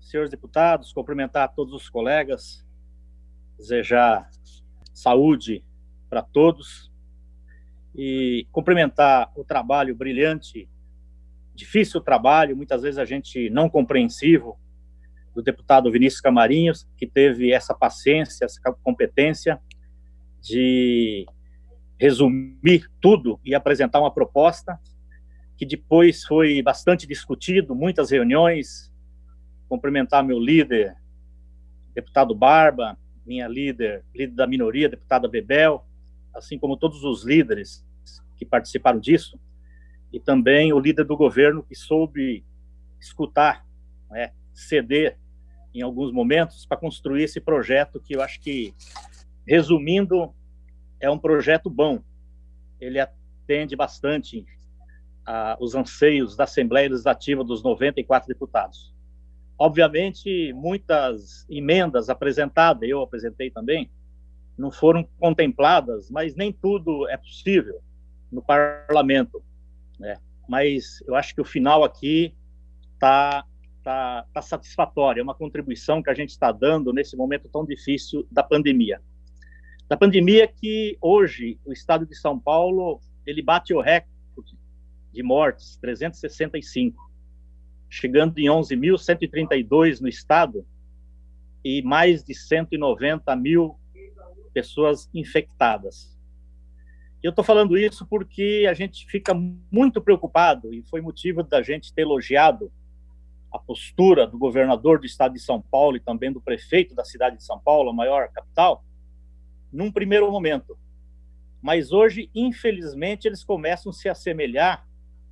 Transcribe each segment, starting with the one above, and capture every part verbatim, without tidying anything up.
senhores deputados, cumprimentar todos os colegas, desejar saúde para todos e cumprimentar o trabalho brilhante, difícil trabalho, muitas vezes a gente não compreensivo, do deputado Vinícius Camarinhos, que teve essa paciência, essa competência de resumir tudo e apresentar uma proposta que depois foi bastante discutido, muitas reuniões. Cumprimentar meu líder, deputado Barba, minha líder, líder da minoria, deputada Bebel, assim como todos os líderes que participaram disso, e também o líder do governo que soube escutar, né, ceder em alguns momentos para construir esse projeto que eu acho que, resumindo, é um projeto bom. Ele atende bastante a, os anseios da Assembleia Legislativa dos noventa e quatro deputados. Obviamente, muitas emendas apresentadas, eu apresentei também, não foram contempladas, mas nem tudo é possível no parlamento, né? Mas eu acho que o final aqui está tá, tá satisfatório, é uma contribuição que a gente está dando nesse momento tão difícil da pandemia. Da pandemia que hoje o estado de São Paulo ele bate o recorde de mortes, trezentos e sessenta e cinco, chegando em onze mil cento e trinta e dois no estado e mais de cento e noventa mil pessoas infectadas. Eu estou falando isso porque a gente fica muito preocupado e foi motivo da gente ter elogiado a postura do governador do estado de São Paulo e também do prefeito da cidade de São Paulo, a maior capital, num primeiro momento. Mas hoje, infelizmente, eles começam a se assemelhar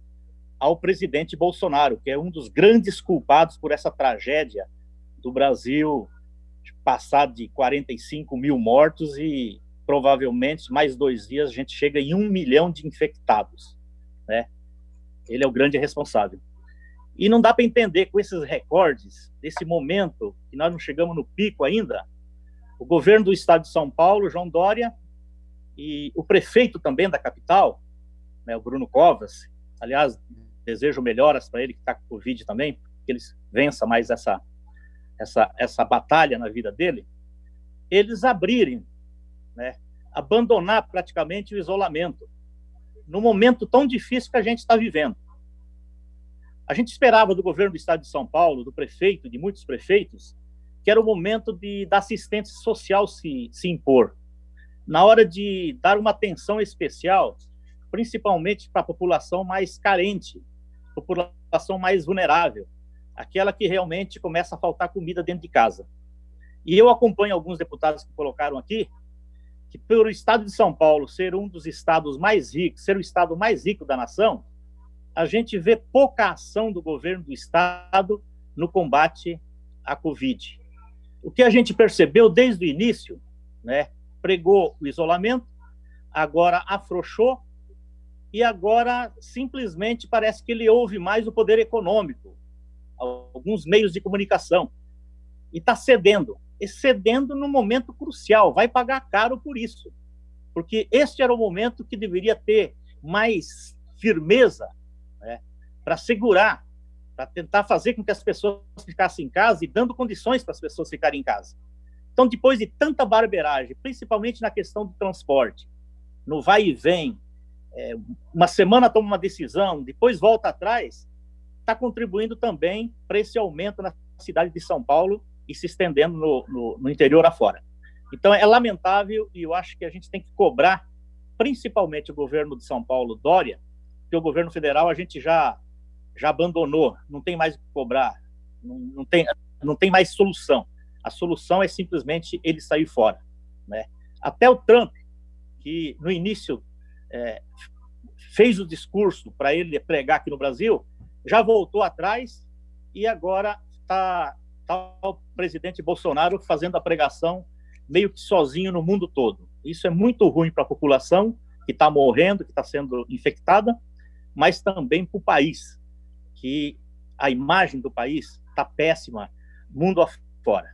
ao presidente Bolsonaro, que é um dos grandes culpados por essa tragédia do Brasil passar de quarenta e cinco mil mortos e provavelmente mais dois dias a gente chega em um milhão de infectados, né? Ele é o grande responsável. E não dá para entender com esses recordes, desse momento, que nós não chegamos no pico ainda, o governo do estado de São Paulo, João Dória, e o prefeito também da capital, né, o Bruno Covas, aliás, desejo melhoras para ele que está com Covid também, que ele vença mais essa, essa, essa batalha na vida dele, eles abrirem, né, abandonar praticamente o isolamento, no momento tão difícil que a gente está vivendo. A gente esperava do governo do estado de São Paulo, do prefeito, de muitos prefeitos, que era o momento de, da assistência social se, se impor, na hora de dar uma atenção especial, principalmente para a população mais carente, população mais vulnerável, aquela que realmente começa a faltar comida dentro de casa. E eu acompanho alguns deputados que colocaram aqui que, pelo estado de São Paulo ser um dos estados mais ricos, ser o estado mais rico da nação, a gente vê pouca ação do governo do estado no combate à Covid. O que a gente percebeu desde o início, né, pregou o isolamento, agora afrouxou, e agora simplesmente parece que ele ouve mais o poder econômico, alguns meios de comunicação, e está cedendo, e cedendo no momento crucial, vai pagar caro por isso, porque este era o momento que deveria ter mais firmeza, né, para segurar, para tentar fazer com que as pessoas ficassem em casa e dando condições para as pessoas ficarem em casa. Então, depois de tanta barbeiragem, principalmente na questão do transporte, no vai e vem, é, uma semana toma uma decisão, depois volta atrás, está contribuindo também para esse aumento na cidade de São Paulo e se estendendo no, no, no interior afora. Então, é lamentável e eu acho que a gente tem que cobrar, principalmente o governo de São Paulo, Dória, porque o governo federal a gente já, já abandonou, não tem mais o que cobrar, não, não, tem, não tem mais solução. A solução é simplesmente ele sair fora, né? Até o Trump, que no início é, fez o discurso para ele pregar aqui no Brasil, já voltou atrás e agora está tá o presidente Bolsonaro fazendo a pregação meio que sozinho no mundo todo. Isso é muito ruim para a população que está morrendo, que está sendo infectada, mas também para o país, que a imagem do país está péssima, mundo afora.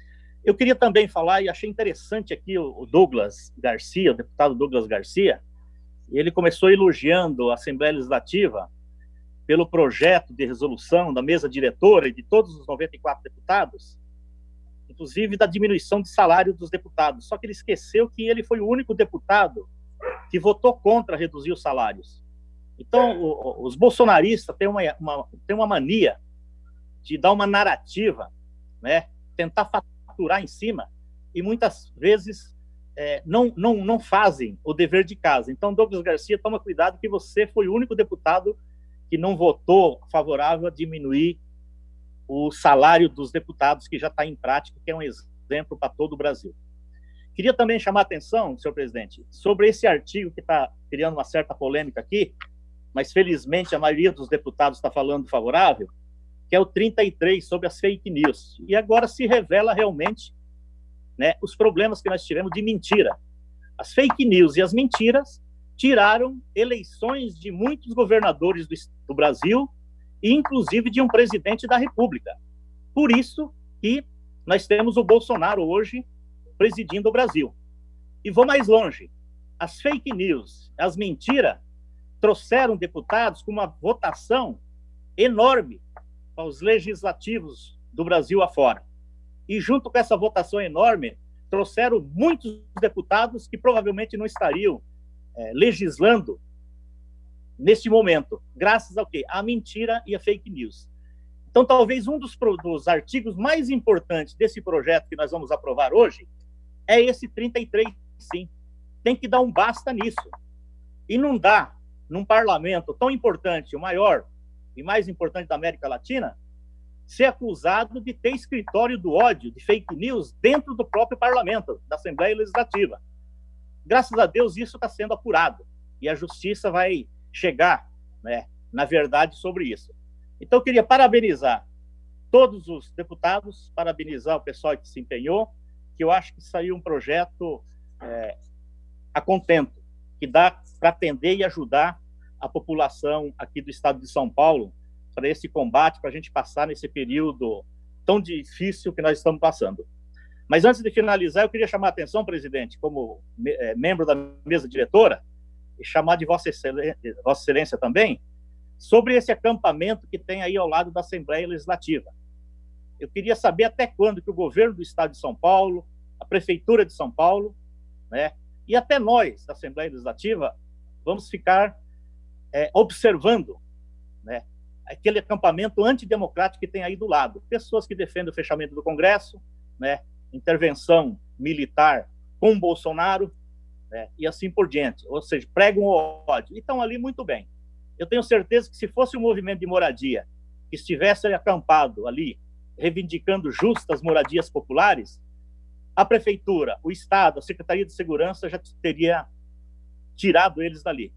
Eu queria também falar, e achei interessante aqui o Douglas Garcia, o deputado Douglas Garcia, ele começou elogiando a Assembleia Legislativa pelo projeto de resolução da mesa diretora e de todos os noventa e quatro deputados, inclusive da diminuição de salário dos deputados. Só que ele esqueceu que ele foi o único deputado que votou contra reduzir os salários. Então, o, os bolsonaristas têm uma, uma, têm uma mania de dar uma narrativa, né, tentar faturar em cima, e muitas vezes é, não, não, não fazem o dever de casa. Então, Douglas Garcia, toma cuidado, que você foi o único deputado que não votou favorável a diminuir o salário dos deputados, que já está em prática, que é um exemplo para todo o Brasil. Queria também chamar a atenção, senhor presidente, sobre esse artigo que está criando uma certa polêmica aqui, mas felizmente a maioria dos deputados está falando favorável, que é o trinta e três, sobre as fake news. E agora se revela realmente, né, os problemas que nós tivemos de mentira. As fake news e as mentiras tiraram eleições de muitos governadores do, do Brasil, e inclusive de um presidente da República. Por isso que nós temos o Bolsonaro hoje presidindo o Brasil. E vou mais longe. As fake news, as mentiras, trouxeram deputados com uma votação enorme para os legislativos do Brasil afora. E junto com essa votação enorme, trouxeram muitos deputados que provavelmente não estariam é, legislando neste momento, graças ao quê? A mentira e a fake news. Então, talvez um dos, dos artigos mais importantes desse projeto que nós vamos aprovar hoje é esse trinta e três, sim. Tem que dar um basta nisso. E não dá, num parlamento tão importante, o maior e mais importante da América Latina, ser acusado de ter escritório do ódio, de fake news, dentro do próprio parlamento, da Assembleia Legislativa. Graças a Deus, isso está sendo apurado. E a justiça vai chegar, né, na verdade, sobre isso. Então, eu queria parabenizar todos os deputados, parabenizar o pessoal que se empenhou, que eu acho que saiu um projeto é, a contento, que dá para atender e ajudar a população aqui do estado de São Paulo para esse combate, para a gente passar nesse período tão difícil que nós estamos passando. Mas antes de finalizar, eu queria chamar a atenção, presidente, como é, membro da mesa diretora, e chamar de Vossa Excelência, Vossa Excelência também, sobre esse acampamento que tem aí ao lado da Assembleia Legislativa. Eu queria saber até quando que o governo do estado de São Paulo, a Prefeitura de São Paulo, né, e até nós, da Assembleia Legislativa, vamos ficar é, observando, né, aquele acampamento antidemocrático que tem aí do lado. Pessoas que defendem o fechamento do Congresso, né, intervenção militar com o Bolsonaro, né, e assim por diante, ou seja, pregam o ódio. E estão ali muito bem. Eu tenho certeza que se fosse um movimento de moradia que estivesse acampado ali, reivindicando justas moradias populares, a Prefeitura, o Estado, a Secretaria de Segurança já teria tirado eles dali.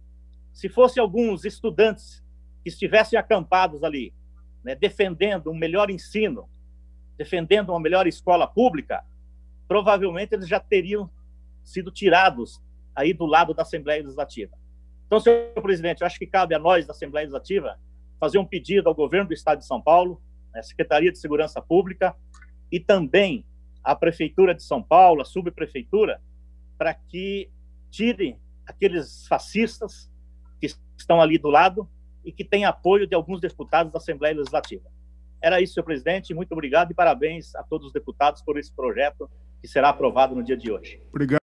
Se fosse alguns estudantes que estivessem acampados ali, né, defendendo um melhor ensino, defendendo uma melhor escola pública, provavelmente eles já teriam sido tirados aí do lado da Assembleia Legislativa. Então, senhor presidente, eu acho que cabe a nós da Assembleia Legislativa fazer um pedido ao governo do estado de São Paulo, à Secretaria de Segurança Pública e também à Prefeitura de São Paulo, à Subprefeitura, para que tirem aqueles fascistas que estão ali do lado e que têm apoio de alguns deputados da Assembleia Legislativa. Era isso, senhor presidente. Muito obrigado e parabéns a todos os deputados por esse projeto que será aprovado no dia de hoje. Obrigado.